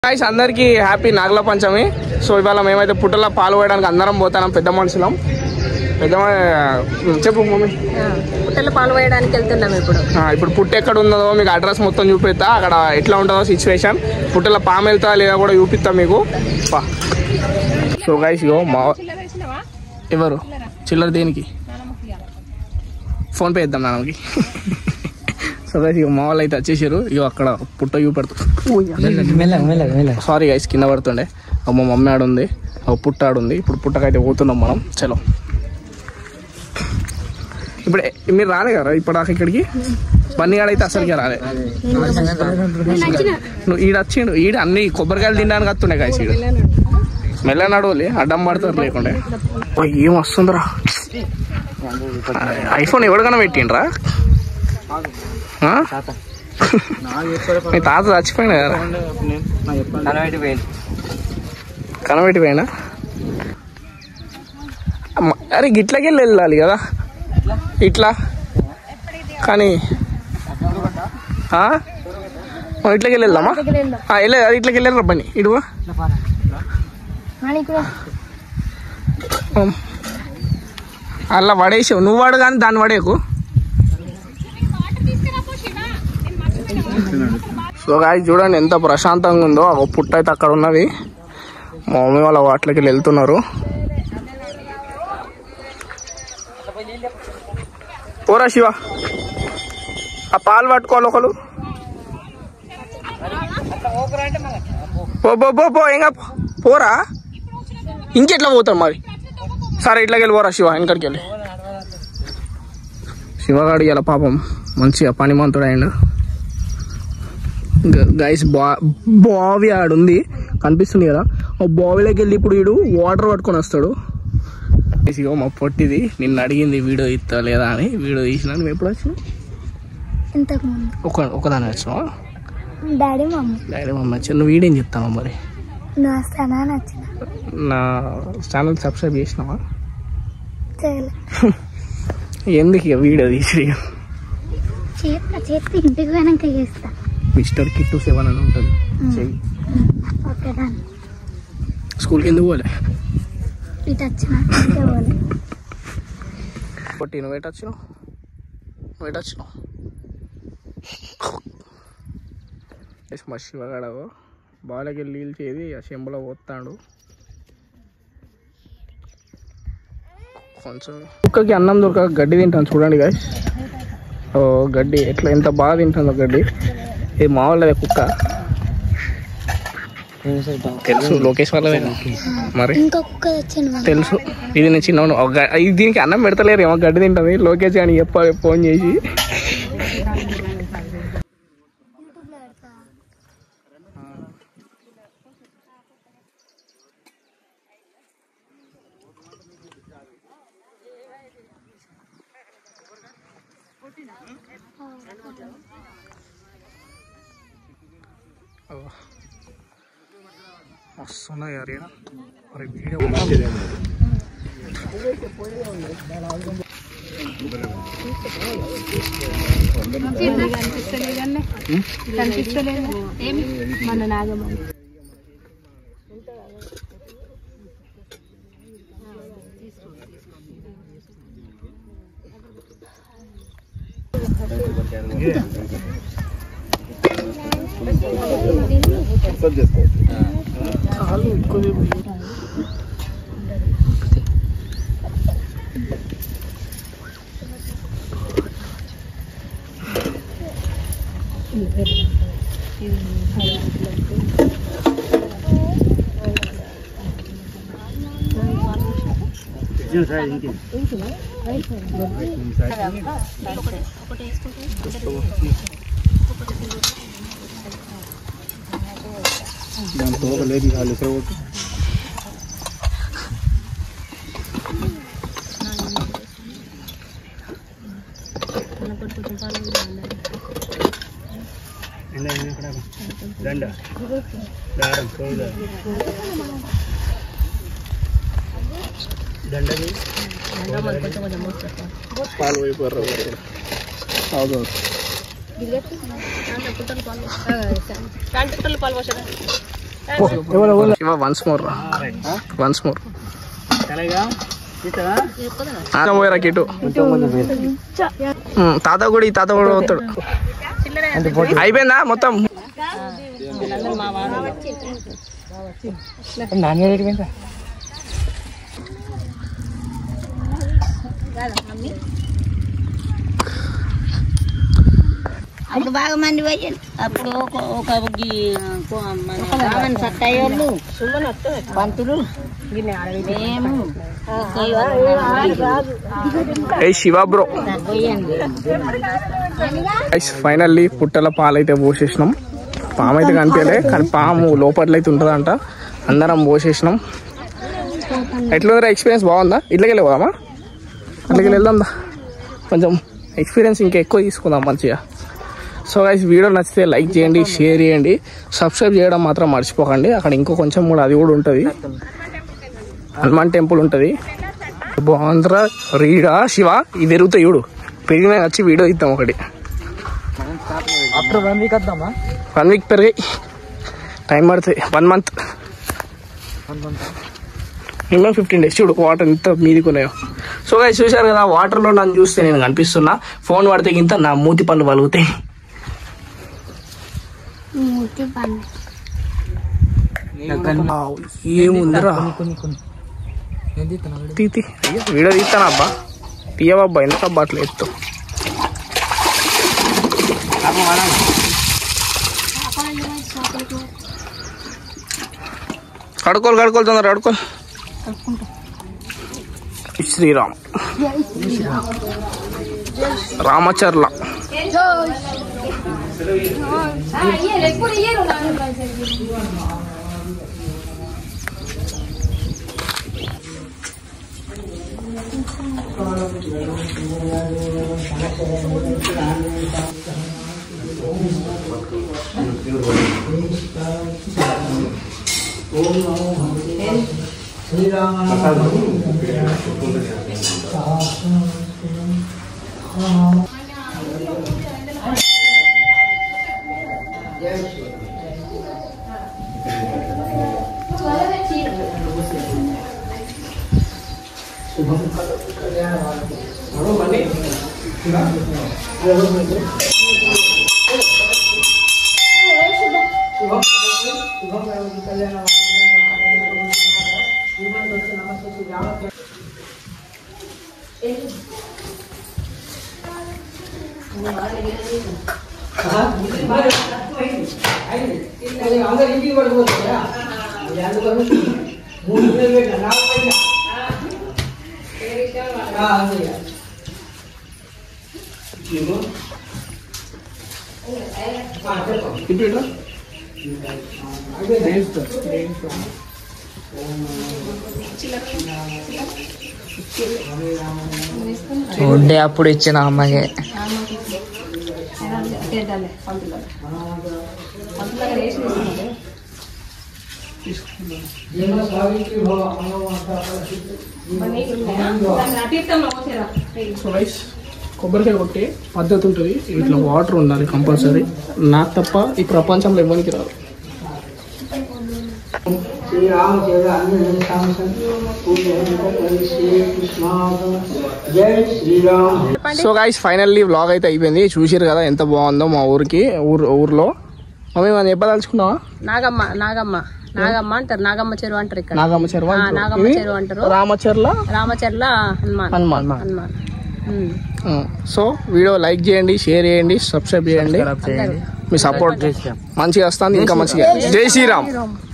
Guys అందరికి happy నాగల పంచమి. So ఇవాళ మేమైతే పుట్టల పాలు పోయడానికి అందరం పోతాం. పెద్ద మనుషులం. పెద్ద చెప్పు మమ్మీ. పుట్టల పాలు పోయడానికి వెళ్తున్నాం ఇప్పుడు పుట్ట ఎక్కడ ఉందో మీకు అడ్రస్ మొత్తం చూపిస్తా. అక్కడ ఎట్లా ఉంటుందో సిచ్యువేషన్, పుట్టల పాము వెళ్తా లేదా కూడా చూపిస్తా మీకు. సో గైస్ ఇగో మా ఎవరు చిల్లర దేనికి ఫోన్ పే ఇద్దాం నాన్నకి. సో గైస్ ఇక మా వాళ్ళు అయితే వచ్చేసారు. ఇక అక్కడ పుట్ట చూపెడుతుంది. సారీ గైస్ కింద పడుతుండే. మా మమ్మీ ఆడుంది, పుట్ట ఆడుంది. ఇప్పుడు పుట్టకైతే పోతున్నాం మనం. చలో ఇప్పుడు మీరు రాలే కదా ఇప్పుడు ఇక్కడికి. బన్నీ ఆడైతే అసలుకే రాలే. నువ్వు ఈడ వచ్చిండు. ఈడ అన్ని కొబ్బరికాయలు తినడానికి వస్తుండే గైస్. ఈడు మెల్ల నడవలే అడ్డం పడతారు లేకుండే. ఏం వస్తుందిరా. ఐఫోన్ ఎవరికైనా పెట్టిండ్రా? మీ తాత చచ్చిపోయినా కదా. కనబెట్టిపోయినా. అరే గిట్లకి వెళ్ళాలి కదా ఇట్లా. కానీ ఇట్లకి వెళ్దామా? వెళ్ళేది అది ఇట్లకి వెళ్ళారు రబ్బని. ఇడువా అలా పడేసావు. నువ్వు వాడు కానీ దాన్ని పడేకు. సో గాయ్స్ చూడండి ఎంత ప్రశాంతంగా ఉందో. ఒక పుట్ట అయితే అక్కడ ఉన్నది. మా మమ్మీ వాళ్ళ వాటిలోకి వెళ్తున్నారు. పోరా శివ, ఆ పాలు పట్టుకోవాలి ఒకరు. పో ఇంకా పోరా. ఇంకెట్లా పోతాం మరి? సరే ఇట్లకి వెళ్ళి పోరా శివ. వెనకడికి వెళ్ళి శివగాడు ఇలా పాపం మంచిగా పనిమంతుడు అయ్యిండు. గైస్ బావి ఆడుంది కనిపిస్తుంది కదా. ఆ బావిలోకి వెళ్ళి ఇప్పుడు వీడు వాటర్ పట్టుకొని వస్తాడు. మా పొట్టిది నిన్ను అడిగింది వీడియో ఇస్తా లేదా అని. వీడియో తీసినా. నువ్వు ఎప్పుడు వచ్చినావు? ఒకదాని వచ్చినావా? డాడీ మమ్మీ వచ్చి. నువ్వు వీడియో చెప్తావా మరి? నా ఛానల్ సబ్స్క్రైబ్ చేసినావా? ఎందుకు ఇక వీడియో తీసి మిస్టర్ కిట్టు 7 అని ఉంటుంది. చెయ్యి. స్కూల్కి ఎందుకు పోలే? పొట్టి నువ్వు ఎటు వచ్చినావు? మా శివగాడవో బాలకి వెళ్ళి నీళ్ళు చేది ఆ చెంబులో పోతాడు. కొంచెం కుక్కకి అన్నం దొరక గడ్డి తింటాను చూడండి గాయస్. గడ్డి ఎట్లా ఎంత బాగా తింటుందో గడ్డి. ఇది మామూలుగా కుక్క తెలుసు. లోకేష్ వాళ్ళ మరి తెలుసు. ఇది నేను చిన్న దీనికి అన్నం పెడతలేరు ఏమో గడ్డి తింటుంది. లోకేష్ అని చెప్పాలి ఫోన్ చేసి. వస్తున్నాయి అరే మరి వీడియో మన నాగమ్మ చాలు ఎక్కువ దాంతో లేదు వాళ్ళు ఎక్కడ పోతే దండ దారం దండది పాలు అయిపోయారు. అవును వన్స్ మోర్ కిటు తాత కూడా పోతాడు. అయిపోయిందా మొత్తం? అప్పుడు బాగా మంది పోయారు. అప్పుడు ఒక సత్తాయోళ్ళు పంతులు మేము శివ బ్రో. ఫైనల్లీ పుట్టల పాలైతే పోసేసినాం. పాము అయితే కనిపించలే కానీ పాము లోపట్లయితే ఉంటుందంట. అందరం పోసేసినాం. ఎట్లుందా ఎక్స్పీరియన్స్? బాగుందా? ఇట్లకి వెళ్ళిపోదామా? అట్లకి వెళ్దాందా? కొంచెం ఎక్స్పీరియన్స్ ఇంకా ఎక్కువ తీసుకుందాం మంచిగా. సో గైస్ వీడియో నచ్చితే లైక్ చేయండి, షేర్ చేయండి, సబ్స్క్రైబ్ చేయడం మాత్రం మర్చిపోకండి. అక్కడ ఇంకో కొంచెం కూడా అది కూడా ఉంటుంది, హనుమాన్ టెంపుల్ ఉంటుంది. బాగుందిరా రీడా శివ. ఇది పెరుగుతాయి చూడు, పెరిగిన వచ్చి వీడియో ఇద్దాం ఒకటి. 1 వీక్ పెరిగాయి, టైం పడుతుంది. 1 మంత్ మినిమం 15 days. చూడు వాటర్ ఎంత మీదికి ఉన్నాయో. సో గైస్ చూశారు కదా, వాటర్లో నన్ను చూస్తే నేను కనిపిస్తున్నా. ఫోన్ పడితే ఇంత నా మూతి పళ్ళు పలుగుతాయి. ఏముందిరా తీతి వీడియో తీస్తాను అబ్బా. తీయవబ్బా, ఎంత అబ్బా అట్లా ఎత్తు. కడుకోలు తొందర కడుకోలు. శ్రీరామ్ రామచర్ల. ఉండే అప్పుడు ఇచ్చిన అమ్మకి కొబ్బరికాయ కొట్టే పద్ధతి ఉంటుంది. ఇట్లా వాటర్ ఉండాలి కంపల్సరీ. నాకు తప్ప ఈ ప్రపంచంలో ఎవరికి రాదు. సో గైస్ ఫైనల్లీ వ్లాగ్ అయితే అయిపోయింది. చూసారు కదా ఎంత బాగుందో మా ఊర్లో. మమ్మీ మనం చెప్పదలుచుకున్నావా? నాగమ్మ అంటారు, నాగమ్మ చెరువు అంటారు ఇక్కడ. నాగమ్మ చెరువు అంటారు. Ramacharla Hanuman. So video like చేయండి, షేర్ చేయండి, సబ్స్క్రైబ్ చేయండి. మీ సపోర్ట్ మంచిగా వస్తుంది, ఇంకా మంచిగా. జై శ్రీరామ్.